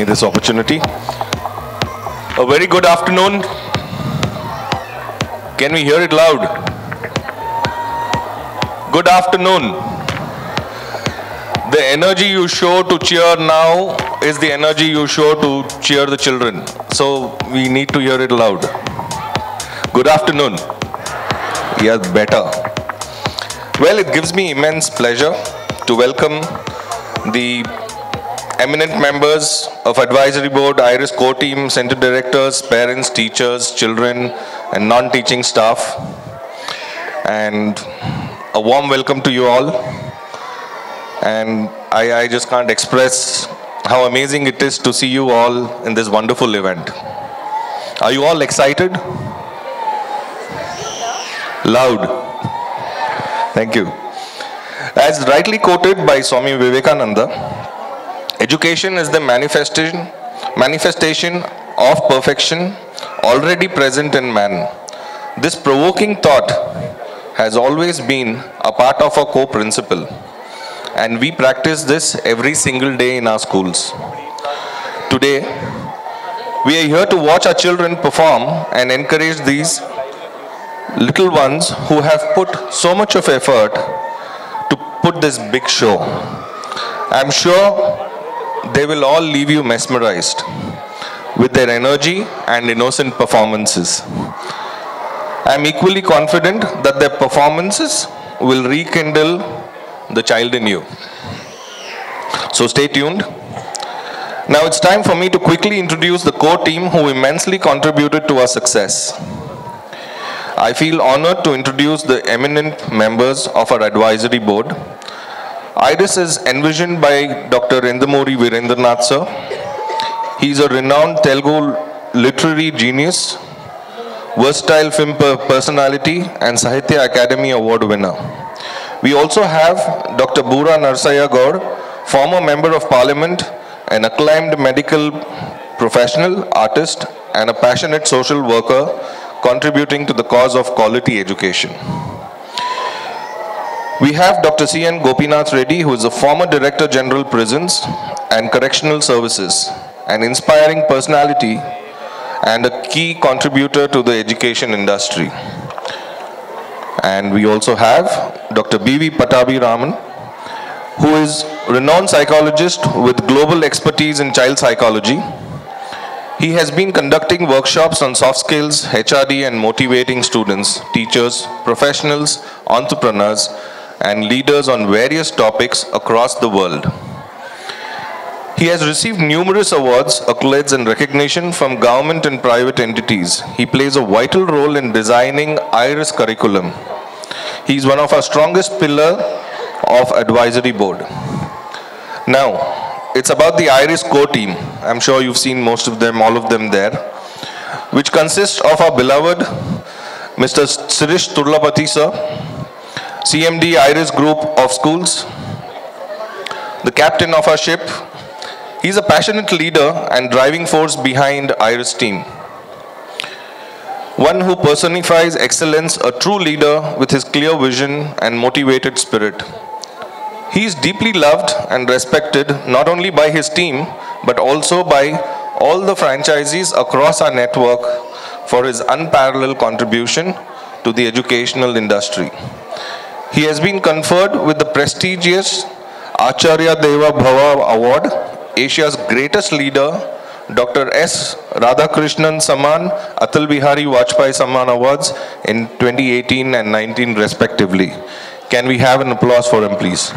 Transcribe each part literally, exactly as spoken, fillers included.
me this opportunity. A very good afternoon. Can we hear it loud? Good afternoon. The energy you show to cheer now is the energy you show to cheer the children. So we need to hear it loud. Good afternoon. Yes, better. Well, it gives me immense pleasure to welcome the eminent members of Advisory Board, IRIS core team, center directors, parents, teachers, children, and non-teaching staff. And a warm welcome to you all. And I, I just can't express how amazing it is to see you all in this wonderful event. Are you all excited? Loud. Thank you. As rightly quoted by Swami Vivekananda, education is the manifestation, manifestation of perfection already present in man. This provoking thought has always been a part of our core principle, and we practice this every single day in our schools. Today, we are here to watch our children perform and encourage these little ones who have put so much of effort to put this big show. I'm sure they will all leave you mesmerized with their energy and innocent performances. I'm equally confident that their performances will rekindle the child in you. So stay tuned. Now it's time for me to quickly introduce the core team who immensely contributed to our success. I feel honored to introduce the eminent members of our advisory board. IRIS is envisioned by Doctor Endamuri Virendranath sir. He is a renowned Telugu literary genius, versatile film personality, and Sahitya Academy Award winner. We also have Doctor Bura Narsaya Gaur, former Member of Parliament, an acclaimed medical professional, artist, and a passionate social worker contributing to the cause of quality education. We have Doctor C N Gopinath Reddy, who is a former Director General Prisons and Correctional Services, an inspiring personality and a key contributor to the education industry. And we also have Doctor B V Patabi Raman, who is a renowned psychologist with global expertise in child psychology. He has been conducting workshops on soft skills, H R D, and motivating students, teachers, professionals, entrepreneurs, and leaders on various topics across the world. He has received numerous awards, accolades, and recognition from government and private entities. He plays a vital role in designing IRIS curriculum. He is one of our strongest pillars of advisory board. Now, it's about the IRIS core team. I'm sure you've seen most of them, all of them there, which consists of our beloved Mister Sirish Turlapati sir, C M D IRIS Group of Schools, the captain of our ship. He's a passionate leader and driving force behind IRIS team. One who personifies excellence, a true leader with his clear vision and motivated spirit. He is deeply loved and respected not only by his team, but also by all the franchisees across our network for his unparalleled contribution to the educational industry. He has been conferred with the prestigious Acharya Deva Bhava Award, Asia's greatest leader, Doctor S. Radhakrishnan Samman, Atal Bihari Vajpayee Samman Awards in twenty eighteen and nineteen respectively. Can we have an applause for him, please?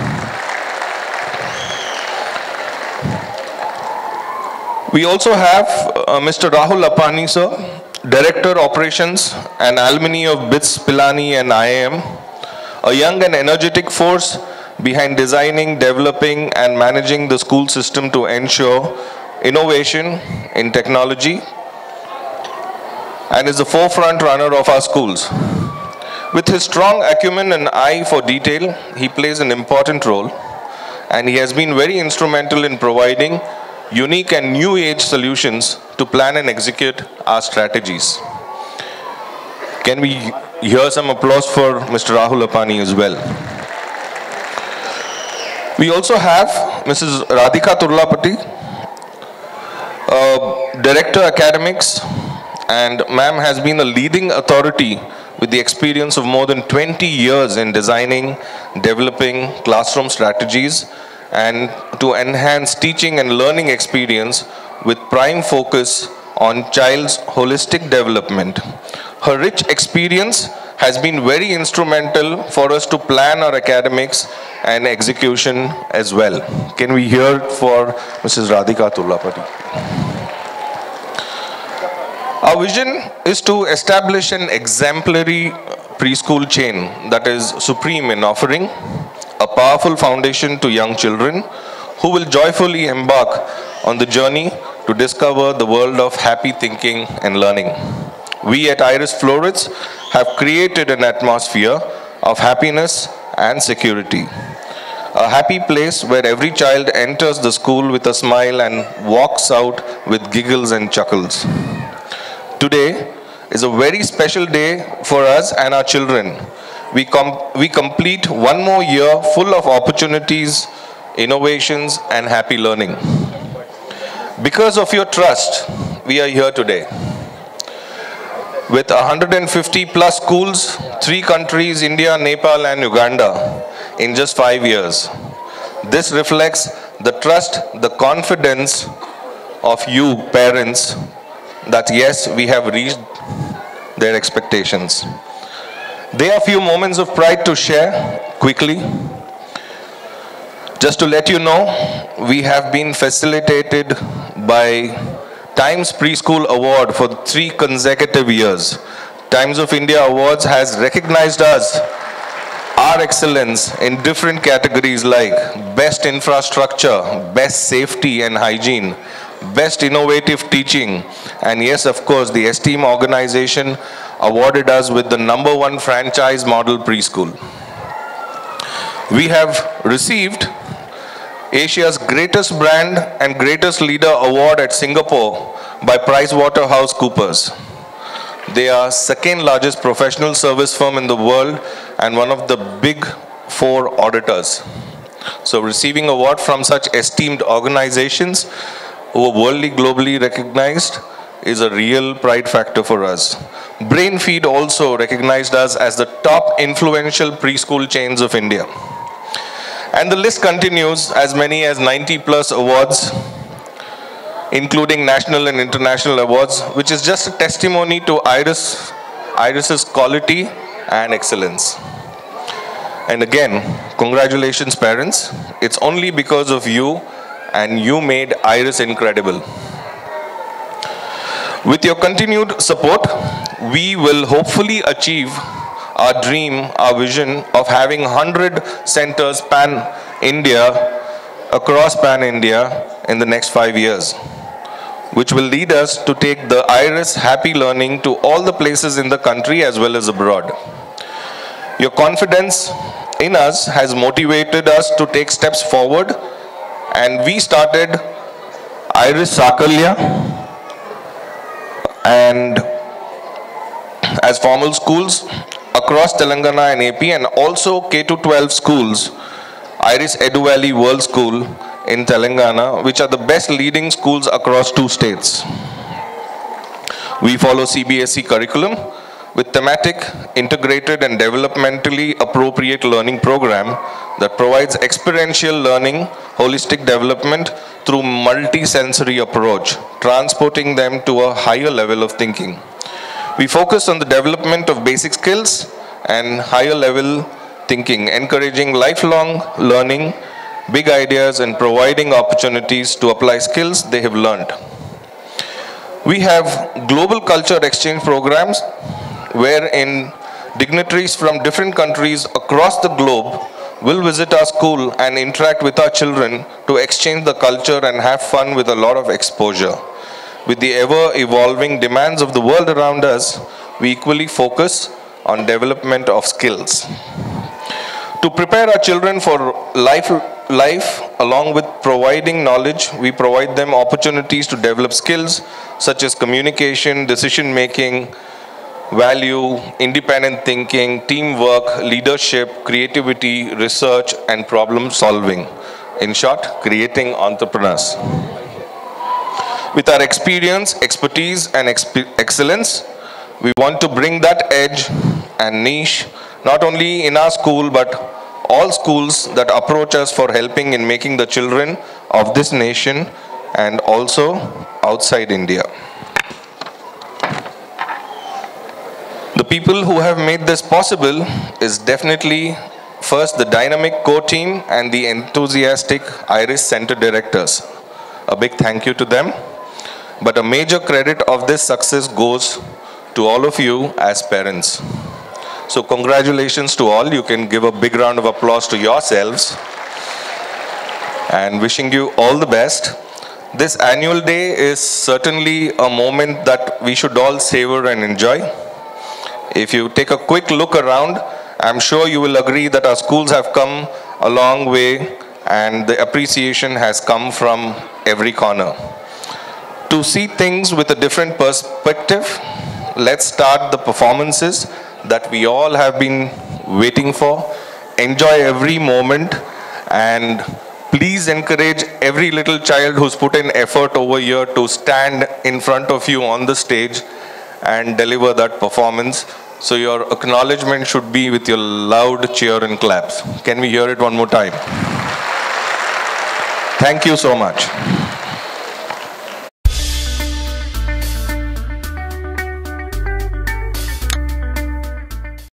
We also have uh, Mister Rahul Apani sir, Director Operations and alumni of BITS Pilani and I I M, a young and energetic force behind designing, developing, and managing the school system to ensure innovation in technology, and is the forefront runner of our schools. With his strong acumen and eye for detail, he plays an important role, and he has been very instrumental in providing unique and new age solutions to plan and execute our strategies. Can we hear some applause for Mister Rahul Apani as well? We also have Missus Radhika Turlapati, uh, Director Academics, and ma'am has been a leading authority with the experience of more than twenty years in designing, developing classroom strategies and to enhance teaching and learning experience with prime focus on child's holistic development. Her rich experience has been very instrumental for us to plan our academics and execution as well. Can we hear it for Missus Radhika Tullapati? Our vision is to establish an exemplary preschool chain that is supreme in offering a powerful foundation to young children who will joyfully embark on the journey to discover the world of happy thinking and learning. We at Iris Florets have created an atmosphere of happiness and security. A happy place where every child enters the school with a smile and walks out with giggles and chuckles. Today is a very special day for us and our children. We, com we complete one more year full of opportunities, innovations, and happy learning. Because of your trust, we are here today. With one hundred fifty plus schools, three countries, India, Nepal, and Uganda, in just five years. This reflects the trust, the confidence of you, parents, that yes, we have reached their expectations. There are few moments of pride to share quickly. Just to let you know, we have been facilitated by Times Preschool Award for three consecutive years. Times of India Awards has recognized us, our excellence in different categories like Best Infrastructure, Best Safety and Hygiene, Best Innovative Teaching, and yes, of course, the Esteem organization awarded us with the number one franchise model preschool. We have received Asia's greatest brand and greatest leader award at Singapore by PricewaterhouseCoopers. They are second largest professional service firm in the world and one of the big four auditors. So receiving award from such esteemed organizations who are worldly globally recognized is a real pride factor for us. Brainfeed also recognized us as the top influential preschool chains of India. And the list continues, as many as ninety plus awards, including national and international awards, which is just a testimony to Iris, Iris's quality and excellence. And again, congratulations parents. It's only because of you, and you made Iris incredible. With your continued support, we will hopefully achieve our dream, our vision of having one hundred centers pan-India, across pan-India in the next five years, which will lead us to take the Iris Happy Learning to all the places in the country as well as abroad. Your confidence in us has motivated us to take steps forward, and we started Iris Sakalya and as formal schools across Telangana and A P, and also K to twelve schools, Iris Edu Valley World School in Telangana, which are the best leading schools across two states. We follow C B S E curriculum with thematic, integrated and developmentally appropriate learning program that provides experiential learning, holistic development through multi-sensory approach, transporting them to a higher level of thinking. We focus on the development of basic skills and higher level thinking, encouraging lifelong learning, big ideas, and providing opportunities to apply skills they have learned. We have global culture exchange programs wherein dignitaries from different countries across the globe will visit our school and interact with our children to exchange the culture and have fun with a lot of exposure. With the ever-evolving demands of the world around us, we equally focus on development of skills. To prepare our children for life, life, along with providing knowledge, we provide them opportunities to develop skills such as communication, decision-making, value, independent thinking, teamwork, leadership, creativity, research, and problem solving. In short, creating entrepreneurs. With our experience, expertise, and exp excellence, we want to bring that edge and niche not only in our school but all schools that approach us for helping in making the children of this nation and also outside India. The people who have made this possible is definitely first the dynamic core team and the enthusiastic IRIS Center directors. A big thank you to them. But a major credit of this success goes to all of you as parents. So congratulations to all. You can give a big round of applause to yourselves. And wishing you all the best. This annual day is certainly a moment that we should all savor and enjoy. If you take a quick look around, I'm sure you will agree that our schools have come a long way and the appreciation has come from every corner. To see things with a different perspective, let's start the performances that we all have been waiting for. Enjoy every moment and please encourage every little child who's put in effort over here to stand in front of you on the stage and deliver that performance. So your acknowledgement should be with your loud cheer and claps. Can we hear it one more time? Thank you so much.